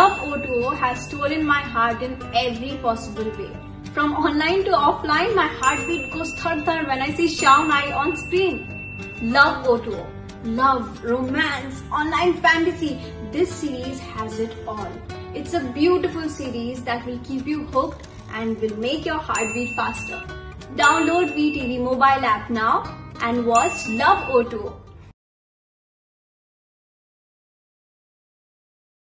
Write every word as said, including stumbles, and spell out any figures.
Love O two O has stolen my heart in every possible way. From online to offline, my heartbeat goes thud-thud when I see Shao Mai on screen. Love O two O. Love, romance, online fantasy. This series has it all. It's a beautiful series that will keep you hooked and will make your heart beat faster. Download V T V mobile app now and watch Love O two O.